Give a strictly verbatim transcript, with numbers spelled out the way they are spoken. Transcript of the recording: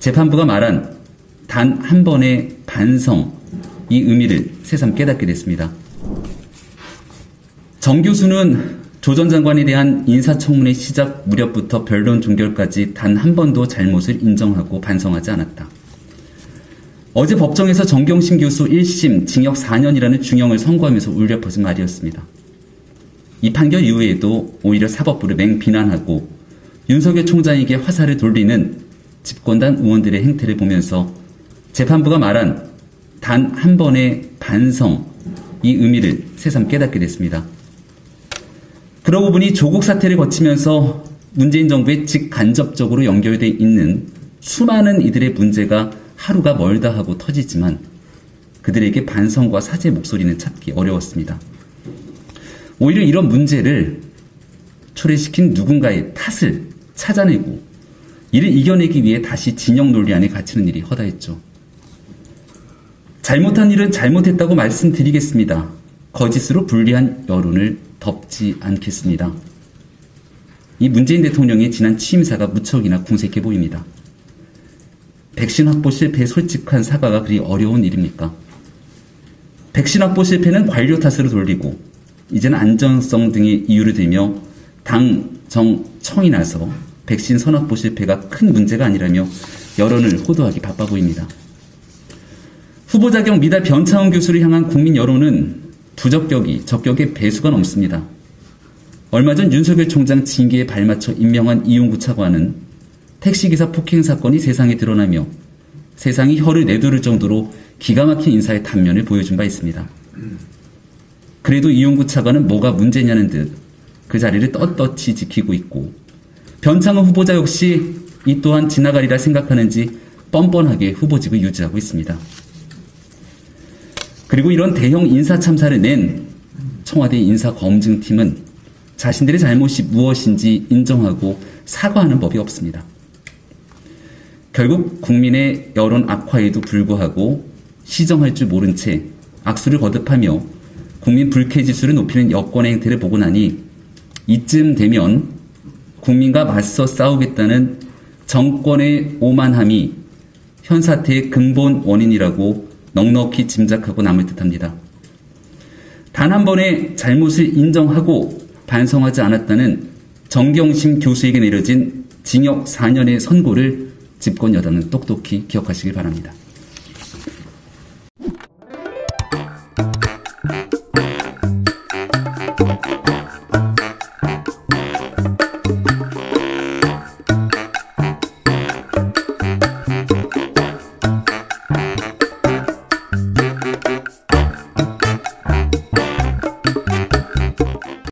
재판부가 말한 단 한 번의 반성, 이 의미를 새삼 깨닫게 됐습니다. 정 교수는 조 전 장관에 대한 인사청문회 시작 무렵부터 변론 종결까지 단 한 번도 잘못을 인정하고 반성하지 않았다. 어제 법정에서 정경심 교수 일 심 징역 사 년이라는 중형을 선고하면서 울려 퍼진 말이었습니다. 이 판결 이후에도 오히려 사법부를 맹비난하고 윤석열 총장에게 화살을 돌리는 집권당 의원들의 행태를 보면서 재판부가 말한 단 한 번의 반성, 이 의미를 새삼 깨닫게 됐습니다. 그러고 보니 조국 사태를 거치면서 문재인 정부에 직간접적으로 연결되어 있는 수많은 이들의 문제가 하루가 멀다 하고 터지지만 그들에게 반성과 사죄의 목소리는 찾기 어려웠습니다. 오히려 이런 문제를 초래시킨 누군가의 탓을 찾아내고 이를 이겨내기 위해 다시 진영 논리 안에 갇히는 일이 허다했죠. 잘못한 일은 잘못했다고 말씀드리겠습니다. 거짓으로 불리한 여론을 덮지 않겠습니다. 이 문재인 대통령의 지난 취임사가 무척이나 궁색해 보입니다. 백신 확보 실패에 솔직한 사과가 그리 어려운 일입니까? 백신 확보 실패는 관료 탓으로 돌리고 이제는 안전성 등의 이유를 들며 당, 정, 청이 나서 백신 선확보 실패가 큰 문제가 아니라며 여론을 호도하기 바빠 보입니다. 후보 자격 미달 변창흠 교수를 향한 국민 여론은 부적격이 적격의 배수가 넘습니다. 얼마 전 윤석열 총장 징계에 발맞춰 임명한 이용구 차관은 택시기사 폭행 사건이 세상에 드러나며 세상이 혀를 내두를 정도로 기가 막힌 인사의 단면을 보여준 바 있습니다. 그래도 이용구 차관은 뭐가 문제냐는 듯 그 자리를 떳떳이 지키고 있고 변창흠 후보자 역시 이 또한 지나가리라 생각하는지 뻔뻔하게 후보직을 유지하고 있습니다. 그리고 이런 대형 인사 참사를 낸 청와대 인사검증팀은 자신들의 잘못이 무엇인지 인정하고 사과하는 법이 없습니다. 결국 국민의 여론 악화에도 불구하고 시정할 줄 모른 채 악수를 거듭하며 국민 불쾌지수를 높이는 여권의 행태를 보고 나니 이쯤 되면 국민과 맞서 싸우겠다는 정권의 오만함이 현 사태의 근본 원인이라고 넉넉히 짐작하고 남을 듯합니다. 단 한 번의 잘못을 인정하고 반성하지 않았다는 정경심 교수에게 내려진 징역 사 년의 선고를 집권 여당은 똑똑히 기억하시길 바랍니다.